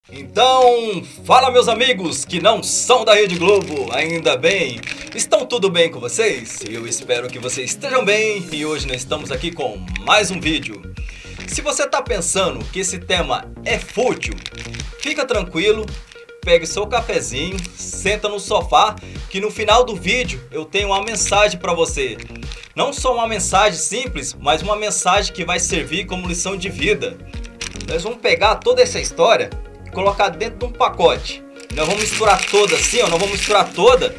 Então, fala meus amigos que não são da Rede Globo, ainda bem? Estão tudo bem com vocês? Eu espero que vocês estejam bem e hoje nós estamos aqui com mais um vídeo. Se você está pensando que esse tema é fútil, fica tranquilo, pegue seu cafezinho, senta no sofá que no final do vídeo eu tenho uma mensagem para você. Não só uma mensagem simples, mas uma mensagem que vai servir como lição de vida. Nós vamos pegar toda essa história e colocar dentro de um pacote. Nós vamos misturar toda assim, ó, nós vamos misturar toda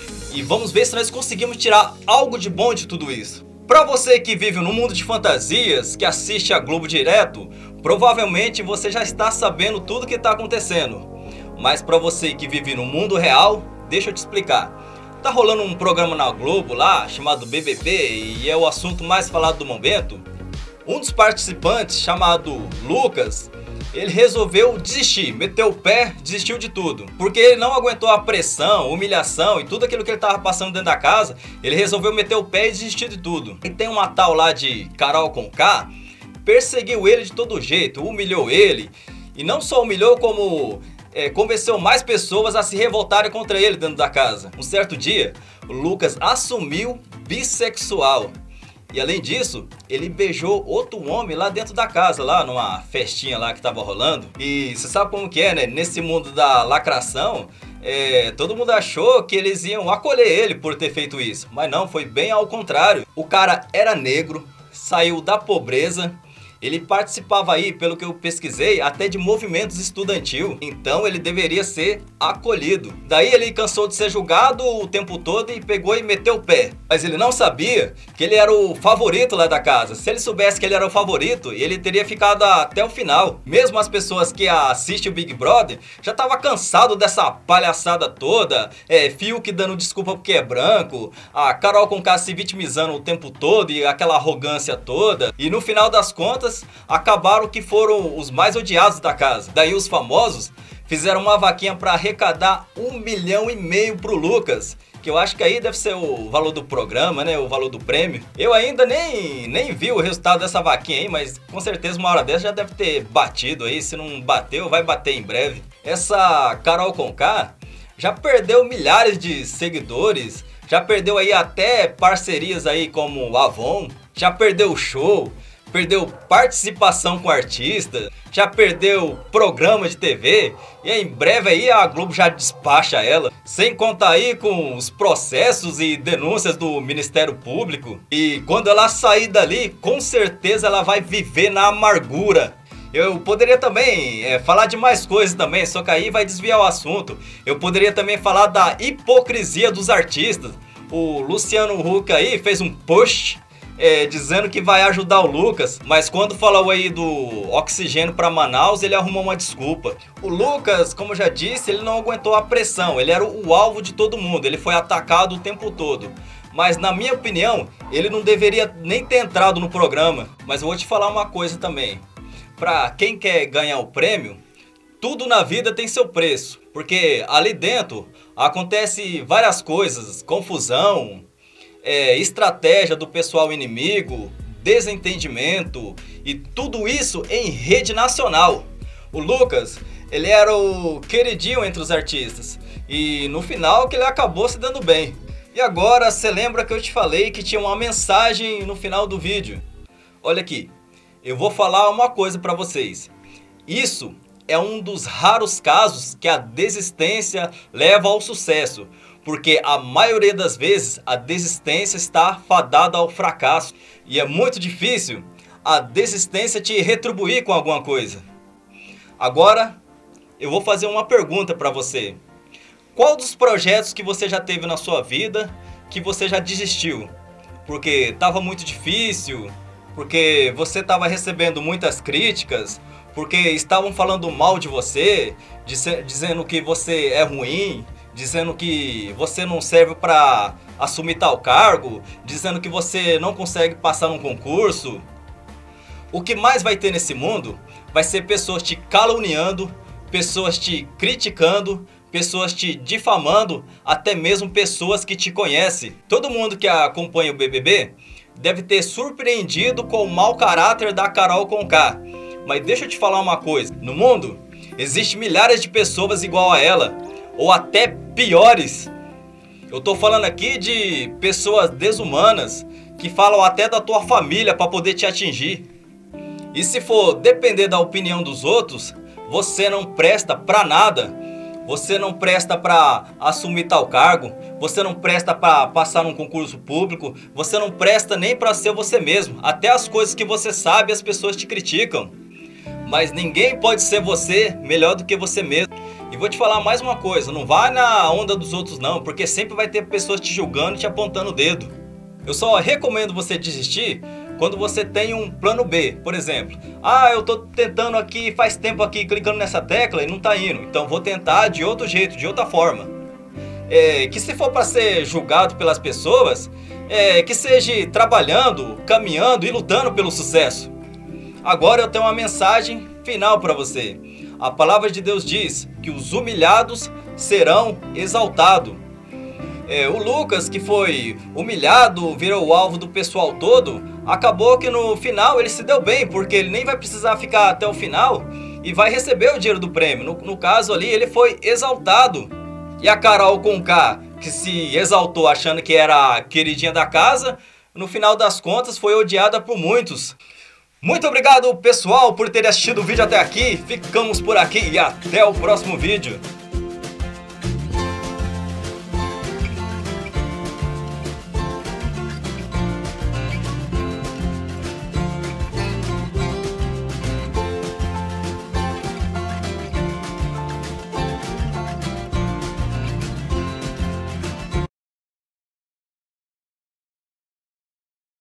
e vamos ver se nós conseguimos tirar algo de bom de tudo isso. Para você que vive no mundo de fantasias, que assiste a Globo direto, provavelmente você já está sabendo tudo que está acontecendo. Mas para você que vive no mundo real, deixa eu te explicar. Tá rolando um programa na Globo lá, chamado BBB, e é o assunto mais falado do momento. Um dos participantes, chamado Lucas, ele resolveu desistir, meteu o pé, desistiu de tudo. Porque ele não aguentou a pressão, humilhação e tudo aquilo que ele estava passando dentro da casa, ele resolveu meter o pé e desistir de tudo. E tem uma tal lá de Carol Conká, perseguiu ele de todo jeito, humilhou ele. E não só humilhou, como convenceu mais pessoas a se revoltarem contra ele dentro da casa. Um certo dia, o Lucas assumiu bissexual. E além disso, ele beijou outro homem lá dentro da casa, lá numa festinha lá que tava rolando. E você sabe como que é, né? Nesse mundo da lacração, todo mundo achou que eles iam acolher ele por ter feito isso. Mas não, foi bem ao contrário. O cara era negro, saiu da pobreza. Ele participava aí, pelo que eu pesquisei, até de movimentos estudantil. Então ele deveria ser acolhido. Daí ele cansou de ser julgado o tempo todo e pegou e meteu o pé. Mas ele não sabia que ele era o favorito lá da casa. Se ele soubesse que ele era o favorito, ele teria ficado até o final. Mesmo as pessoas que assistem o Big Brother já estavam cansados dessa palhaçada toda. Fiuk dando desculpa porque é branco. A Carol Conká se vitimizando o tempo todo e aquela arrogância toda. E no final das contas, acabaram que foram os mais odiados da casa. Daí os famosos fizeram uma vaquinha para arrecadar 1,5 milhão pro Lucas. Que eu acho que aí deve ser o valor do programa, né? O valor do prêmio. Eu ainda nem vi o resultado dessa vaquinha aí, mas com certeza uma hora dessa já deve ter batido aí. Se não bateu, vai bater em breve. Essa Carol Conká já perdeu milhares de seguidores. Já perdeu aí até parcerias aí como Avon. Já perdeu show. Perdeu participação com artista, já perdeu programa de TV e em breve aí a Globo já despacha ela. Sem contar aí com os processos e denúncias do Ministério Público. E quando ela sair dali, com certeza ela vai viver na amargura. Eu poderia também falar de mais coisas também, só que aí vai desviar o assunto. Eu poderia também falar da hipocrisia dos artistas. O Luciano Huck aí fez um post dizendo que vai ajudar o Lucas, mas quando falou aí do oxigênio para Manaus, ele arrumou uma desculpa. O Lucas, como eu já disse, ele não aguentou a pressão, ele era o alvo de todo mundo, ele foi atacado o tempo todo. Mas na minha opinião, ele não deveria nem ter entrado no programa. Mas eu vou te falar uma coisa também. Para quem quer ganhar o prêmio, tudo na vida tem seu preço, porque ali dentro acontece várias coisas, confusão, estratégia do pessoal inimigo, desentendimento e tudo isso em rede nacional. O Lucas, ele era o queridinho entre os artistas e no final que ele acabou se dando bem. E agora você lembra que eu te falei que tinha uma mensagem no final do vídeo? Olha aqui, eu vou falar uma coisa para vocês. Isso é um dos raros casos que a desistência leva ao sucesso. Porque a maioria das vezes a desistência está fadada ao fracasso. E é muito difícil a desistência te retribuir com alguma coisa. Agora eu vou fazer uma pergunta para você. Qual dos projetos que você já teve na sua vida que você já desistiu? Porque estava muito difícil? Porque você estava recebendo muitas críticas? Porque estavam falando mal de você? Dizendo que você é ruim? Dizendo que você não serve para assumir tal cargo, dizendo que você não consegue passar num concurso. O que mais vai ter nesse mundo vai ser pessoas te caluniando, pessoas te criticando, pessoas te difamando, até mesmo pessoas que te conhecem. Todo mundo que acompanha o BBB deve ter surpreendido com o mau caráter da Carol Conká. Mas deixa eu te falar uma coisa, no mundo Existem milhares de pessoas igual a ela, ou até piores. Eu tô falando aqui de pessoas desumanas que falam até da tua família para poder te atingir. E se for depender da opinião dos outros, você não presta pra nada. Você não presta para assumir tal cargo, você não presta para passar num concurso público, você não presta nem para ser você mesmo. Até as coisas que você sabe as pessoas te criticam. Mas ninguém pode ser você melhor do que você mesmo. E vou te falar mais uma coisa, não vai na onda dos outros não, porque sempre vai ter pessoas te julgando e te apontando o dedo. Eu só recomendo você desistir quando você tem um plano B, por exemplo. Eu tô tentando aqui, faz tempo aqui, clicando nessa tecla e não tá indo. Então vou tentar de outro jeito, de outra forma. Que se for para ser julgado pelas pessoas, que seja trabalhando, caminhando e lutando pelo sucesso. Agora eu tenho uma mensagem final para você. A palavra de Deus diz que os humilhados serão exaltados. O Lucas, que foi humilhado, virou o alvo do pessoal todo, acabou que no final ele se deu bem, porque ele nem vai precisar ficar até o final e vai receber o dinheiro do prêmio. No caso ali, ele foi exaltado. E a Carol Conká, que se exaltou achando que era a queridinha da casa, no final das contas foi odiada por muitos. Muito obrigado, pessoal, por ter assistido o vídeo até aqui. Ficamos por aqui e até o próximo vídeo.